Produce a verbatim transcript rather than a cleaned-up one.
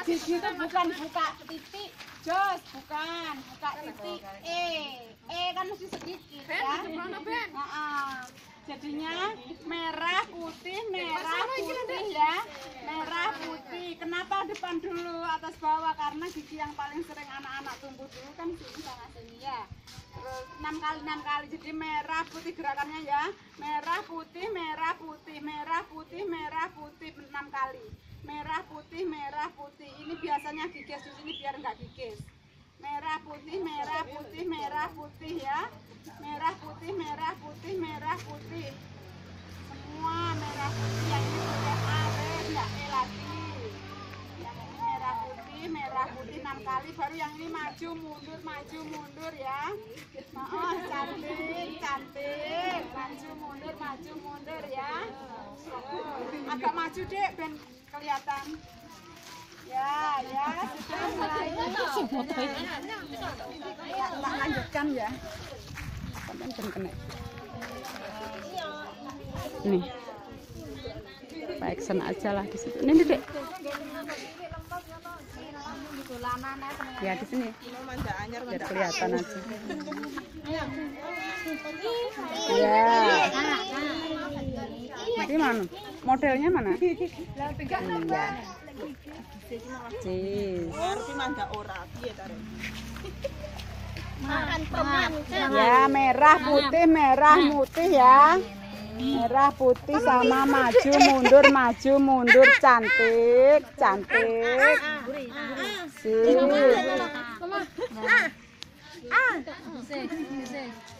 Gigi itu bukan buka titik, jos, bukan buka titik E. E kan mesti sedikit ya. Nah, jadinya merah putih, merah putih ya, merah putih. Kenapa depan dulu atas bawah? Karena gigi yang paling sering anak-anak tumbuh dulu kan sini sama sini ya. Terus enam kali enam kali, jadi merah putih gerakannya ya, merah putih, merah putih, merah putih, merah putih enam kali. Merah putih, merah putih. Ini biasanya gigis di sini biar nggak gigis. Merah putih, merah putih, merah putih ya. Merah putih, merah putih, merah putih. Semua merah putih. Yang ini sudah A, B, nggak E lagi. Yang ini merah putih, merah putih enam kali. Baru yang ini maju mundur, maju mundur ya. Oh, cantik, cantik. Maju mundur, maju mundur ya. Agak maju dek, ben kelihatan. Ya, ya, sudah mulai. Tak lanjutkan ya. Sampai kena. Nih. Baik sana aja lah di situ. Ini dek. Ya di sini. Biar kelihatan aja. Ya. Nanti mana? Modelnya mana? Iya. Cis. Ya, merah putih, merah putih ya. Merah putih sama maju mundur, maju mundur, cantik, cantik. Sip.